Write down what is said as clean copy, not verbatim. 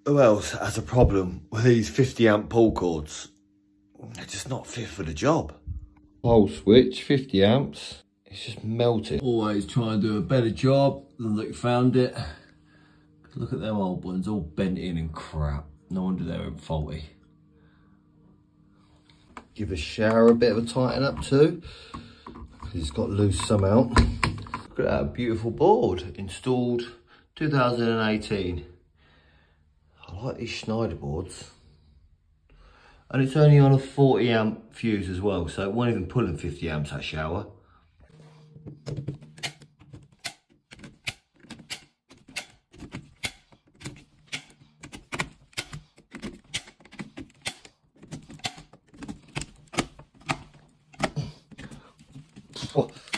Who else has a problem with these 50 amp pull cords? They're just not fit for the job. Pole switch, 50 amps. It's just melted. Always try and do a better job than that you found it. Look at them old ones, all bent in and crap. No wonder they're faulty. Give the shower a bit of a tighten up too, because it's got loose somehow. Look at that beautiful board, installed 2018. I like these Schneider boards. And it's only on a 40 amp fuse as well, so it won't even pull in 50 amps that shower. Oh,